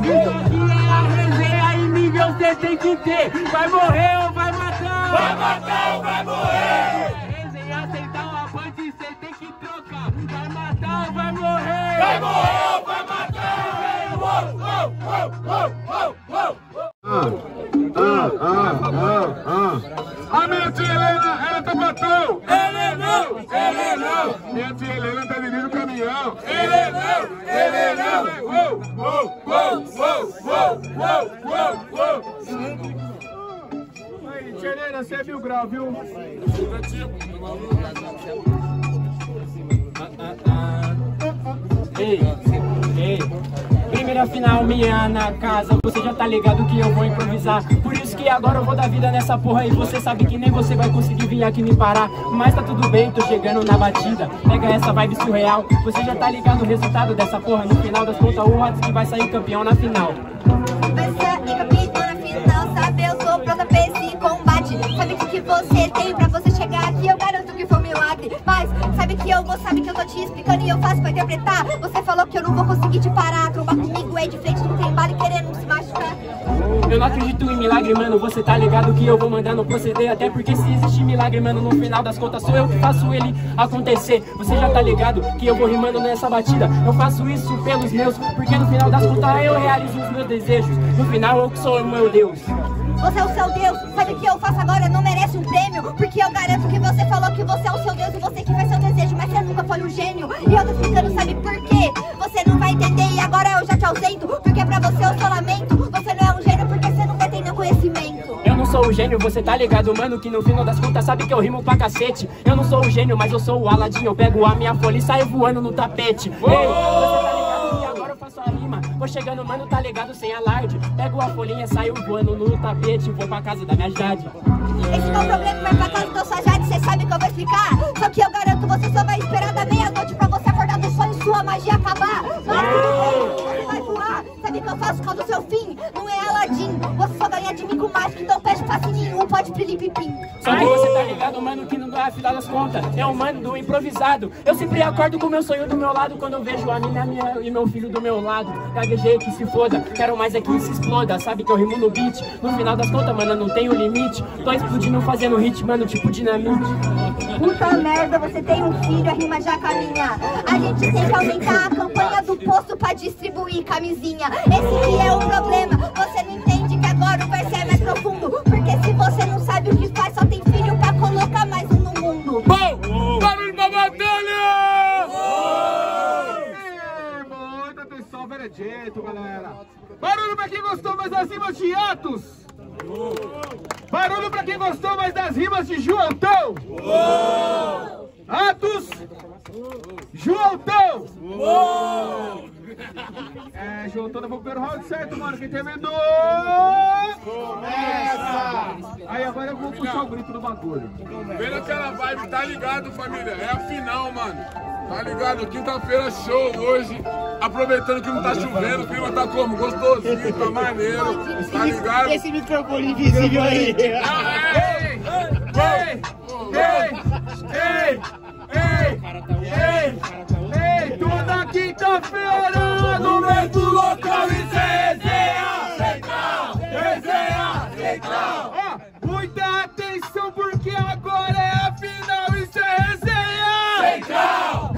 aqui é a resenha e nível você tem que ter. Vai morrer ou vai matar? Vai matar ou vai morrer? Resenha, aceitar uma punch, você tem que trocar. Vai matar ou vai morrer? Vai morrer ou vai matar? A minha tia Helena, ela tá patrão. Ele não. Minha tia Helena tá dirigindo o caminhão. Ele não. Aí, tia Helena, você é 1000 graus, viu? Ei, primeira final minha na casa, você já tá ligado que eu vou improvisar. Por isso que agora eu vou dar vida nessa porra e você sabe que nem você vai conseguir vir aqui me parar. Mas tá tudo bem, tô chegando na batida. Pega essa vibe surreal, você já tá ligado o resultado dessa porra. No final das contas, o Watts que vai sair campeão na final. Vai sair campeão na final, sabe? Eu sou pronta pra esse combate. Sabe o que você tem pra você chegar aqui? Eu garanto que foi um milagre. Mas sabe que eu tô te explicando e eu faço pra interpretar. Você falou que eu não vou conseguir te parar. Trombar comigo é de frente, não tem bala e querendo se machucar. Eu não acredito em milagre, mano, você tá ligado que eu vou mandar no proceder. Até porque se existe milagre, mano, no final das contas sou eu que faço ele acontecer. Você já tá ligado que eu vou rimando nessa batida. Eu faço isso pelos meus, porque no final das contas eu realizo os meus desejos. No final eu que sou o meu Deus. Você é o seu Deus, sabe o que eu faço agora? Não merece um prêmio, porque eu garanto que você falou que você é o seu Deus e você que faz seu desejo, mas você nunca foi um gênio. E eu tô explicando, sabe por quê? Você não vai entender e agora eu já te ausento, porque pra você eu só lamento. Você não é um gênio porque você nunca tem nenhum conhecimento. Eu não sou o gênio, você tá ligado, mano, que no final das contas sabe que eu rimo pra cacete. Eu não sou o gênio, mas eu sou o Aladdin, eu pego a minha folha e saio voando no tapete. Ei, você tá ligado que agora eu faço a rima. Vou chegando, mano, tá ligado, sem alarde. Pego a folhinha, saio voando no tapete, vou pra casa da minha Jade. Esse não é o problema, vai pra casa da sua Jade, cê sabe que eu vou explicar. Só que eu garanto, você só vai esperar da meia-noite pra você acordar do sonho e sua magia acabar. Você vai voar, sabe que eu faço quando o seu fim não é Aladdin. Você só ganha de mim com mágica, então pede passe nenhum, pode pilipipim. Só que você tá ligado, mano, que não dá a final das contas. É um mano do improvisado. Eu sempre acordo com meu sonho do meu lado quando eu vejo a minha e meu filho do meu lado. Gaguejei que se foda, quero mais é que se exploda. Sabe que eu rimo no beat. No final das contas, mano, não tenho limite. Tô explodindo fazendo hit, mano, tipo dinamite. Puta merda, você tem um filho, a rima já caminha. A gente tem que aumentar a campanha do posto pra distribuir camisinha. Esse que é o problema, você não entende que agora o verso é mais profundo. Porque se você não sabe o que faz, só tem filho pra colocar mais um no mundo. Bom, barulho pra batalha! Muita atenção, veredito, galera. Barulho pra quem gostou mais das rimas de Atos. Barulho pra quem gostou mais das rimas de Joãotão. Atos, Joãotão. Joãotão, eu vou pro round certo, mano. Quem terminou? Começa! Aí agora eu vou puxar o grito do bagulho. Vendo aquela vibe, tá ligado, família? É a final, mano. Tá ligado? Quinta-feira show hoje. Aproveitando que não tá chovendo, o clima tá como? Gostosinho, tá maneiro. Tá ligado? Esse microfone invisível aí. Ei, toda quinta-feira no mesmo local e resenha central. Muita atenção porque agora é a final e isso é resenha central.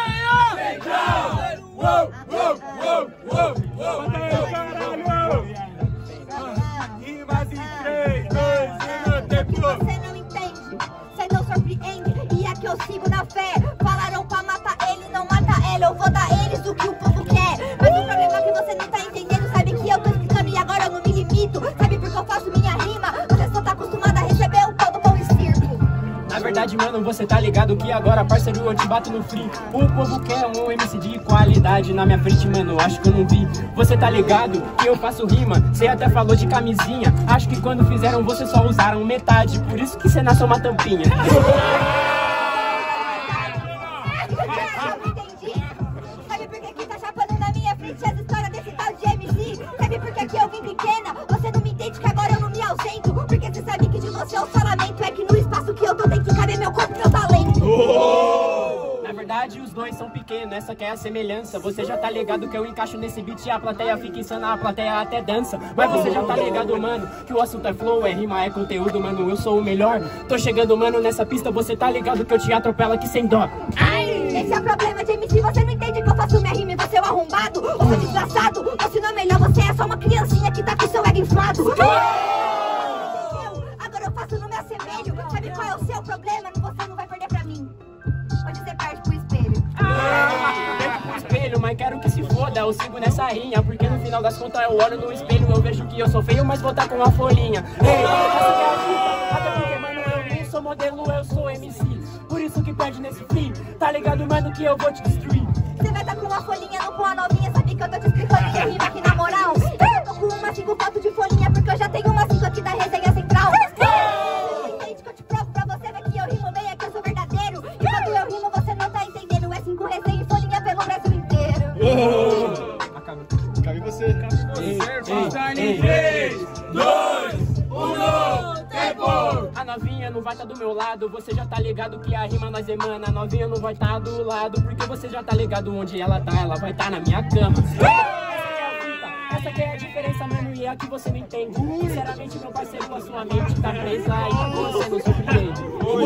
Rimas em 3, 2, 1, tempo. Você não entende, você não surpreende. E aqui eu sigo na fé. Falaram pra matar ele, não mata ela. Eu vou dar eles o que o povo quer. Mas o problema é que você não tá entendendo. Sabe que eu tô explicando e agora eu não me limito. Sabe porque eu faço minha rima? Você só tá acostumado a receber o tal do pão e circo. Na verdade, mano, você tá ligado que agora, parceiro, eu te bato no free. O povo quer um MC de qualidade na minha frente, mano, acho que eu não vi. Você tá ligado que eu faço rima, cê até falou de camisinha. Acho que quando fizeram, você só usaram metade, por isso que cê nasceu uma tampinha. Sabe por que tá chapando na minha frente as histórias desse tal de MC? Sabe por que eu vim pequena? Você não me entende que agora eu não me ausento. Porque você sabe que de você eu só lamento. É que no espaço que eu tô tem que caber meu corpo e meu talento. Na verdade, os dois são pequenos. moreno, essa que é a semelhança. Você já tá ligado que eu encaixo nesse beat e a plateia fica insana, a plateia até dança. Mas você já tá ligado, mano, que o assunto é flow, é rima, é conteúdo, mano, eu sou o melhor. Tô chegando, mano, nessa pista, você tá ligado que eu te atropelo aqui sem dó. Esse é o problema de MC, você não entende que eu faço minha rima e você é um arrombado, ou seu desgraçado. Ou se não é melhor, você é só uma criancinha que tá com seu ego inflado. Agora eu faço no meu assemelho. Sabe qual é o seu problema? Você não vai perder pra mim. Hoje você parte pro espelho. Perco pro espelho, mas quero que se foda. Eu sigo nessa rinha, porque no final das contas eu olho no espelho, eu vejo que eu sou feio, mas vou tá com uma folhinha. Ei, essa que é a fita, até porque, mano, eu nem sou modelo, eu sou MC. Por isso que perde nesse fim, tá ligado, mano, que eu vou te destruir. Você vai tá com uma folhinha, não com a novinha. Sabe que eu tô te explicando minha rima aqui na moral. Eu tô com uma 5 fotos de folhinha, porque eu já tenho uma 5 aqui da resenha central. Entende que eu te provo pra você ver que eu rimo bem, é que eu sou verdadeiro. E quando eu rimo você não tá entendendo. É 5 resenha e folhinha pelo Brasil inteiro. Cabe você. 3, 2, 1, tempo! A novinha não vai tá do meu lado, você já tá ligado que a rima nós emana. A novinha não vai tá do lado, porque você já tá ligado onde ela vai tá na minha cama. Essa que é a diferença, mano, e é a que você não entende. Sinceramente, meu parceiro, a sua mente tá presa e você não surpreende.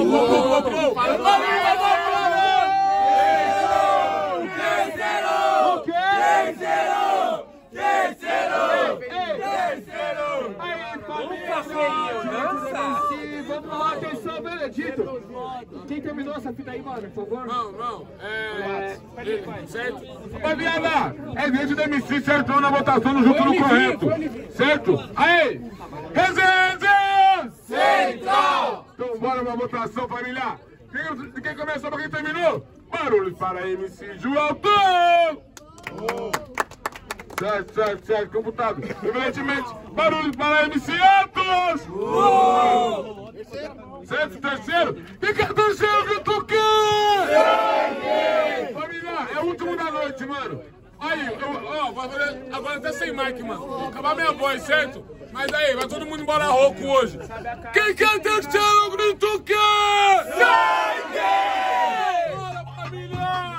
Vamos lá, atenção, veredito. Quem terminou essa fita aí, mano, por favor? Não. Certo? Rapaziada, é vídeo do MC, certo? Na votação no junto no correto. Certo? Aí! Resenha Central! Então bora pra votação, família. Quem começou pra quem terminou? Barulhos para MC João. Certo, computado. Evidentemente, barulhos para MC Atos! Certo, terceiro. Quem quer terceiro que tu quer? Família, é o último da noite, mano. Aí, vai fazer agora até sem mic, mano. Acabar minha voz, certo? Mas aí, vai todo mundo embora rouco hoje. Quem quer terceiro que tu quer? Sangue! Bora, família!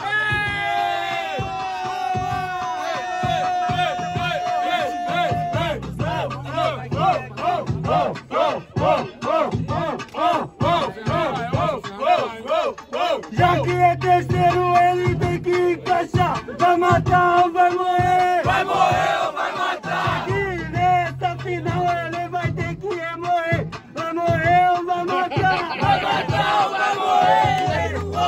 Já que é terceiro, ele tem que encaixar. Vai matar ou vai morrer? Vai morrer ou vai matar? E nessa final ele vai ter que morrer. Vai morrer ou vai matar? Vai matar ou vai morrer?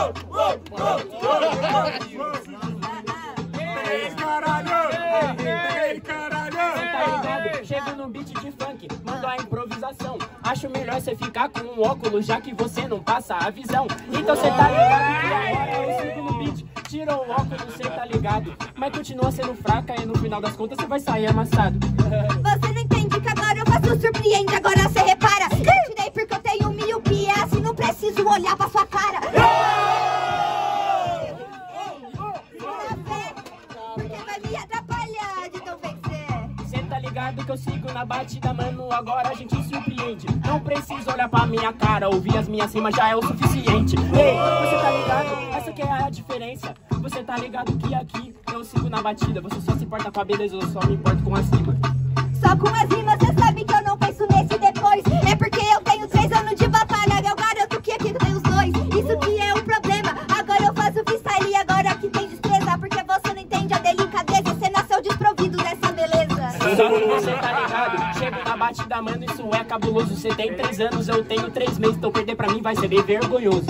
Ei, caralho! Tá ligado? Chego num beat de funk, mando a improvisação. Acho melhor você ficar com um óculos, já que você não passa a visão. Então cê tá ligado que agora eu sigo no beat. Tirou o óculos, cê tá ligado. Mas continua sendo fraca e no final das contas você vai sair amassado. Você não entende que agora eu faço surpreende. Agora cê repara, eu tirei porque eu tenho miopia. Assim não preciso olhar pra sua cara. Porque vai me atrapalhar de tão vencer. Cê tá ligado que eu sigo na batida, mano, agora a gente surpreende. Não preciso olhar pra minha cara, ouvir as minhas rimas já é o suficiente. Ei, você tá ligado? Essa que é a diferença. Você tá ligado que aqui eu sigo na batida. Você só se importa com a beleza, eu só me importo com as rimas. Só com as rimas, cê sabe que eu não penso nesse depois. É porque eu tenho 3 anos de batalha, eu garanto que aqui tem os 2. Isso que é um problema, agora eu faço freestyle e agora aqui tem destreza. Porque você não entende a delicadeza, você nasceu desprovido dessa beleza. Só que você tá ligado, chego na batida, mano, isso é cabuloso. Você tem 3 anos, eu tenho 3 meses, então perder pra mim vai ser bem vergonhoso.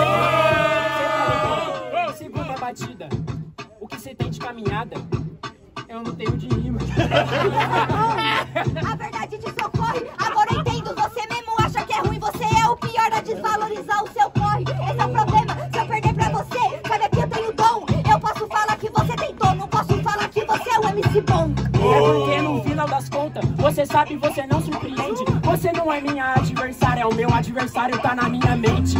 Segunda batida, o que você tem de caminhada? Eu não tenho de rima. A verdade te socorre, agora eu entendo. Você mesmo acha que é ruim, você é o pior a desvalorizar o seu corre. Esse é o problema, se eu perder pra você, sabe que eu tenho dom. Eu posso falar que você tentou, não posso falar que você é o MC bom. É porque no final das contas, você sabe, você não surpreende. Você não é minha adversária, é o meu adversário, tá na minha mente.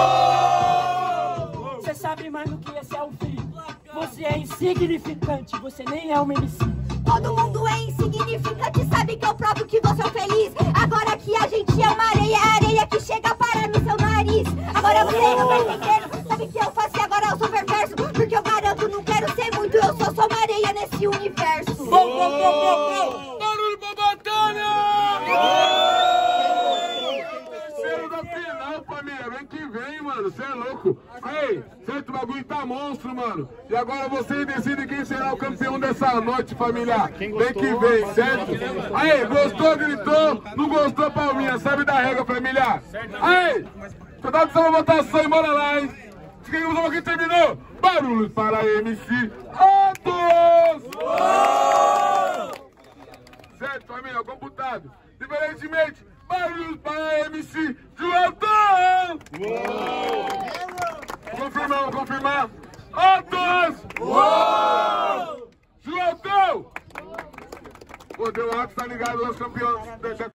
Você sabe, mano, que esse é o fim. Você é insignificante, você nem é um MC. Todo mundo é insignificante, sabe que eu provo que você é um feliz. Agora que a gente é uma areia, a areia que chega a parar no seu nariz. Agora você não tá entendendo, sabe que eu faço e agora eu sou perverso. Porque eu garanto Barulho pra batalha! Terceiro da final, família. Vem que vem, mano. Você é louco. Aí, certo? O bagulho tá monstro, mano. E agora vocês decidem quem será o campeão dessa noite, família. Vem que vem, certo? Aí, gostou, gritou. Não gostou, palminha. Sabe da regra, família. Aí, cuidado com essa votação e bora lá, hein? Quem usou aqui terminou? Barulho para MC Atos! Certo, família, computado. Diferentemente, barulho para MC Joatão! Vou confirmar. Atos! Joatão! Pô, deu Atos, tá ligado? Os campeões.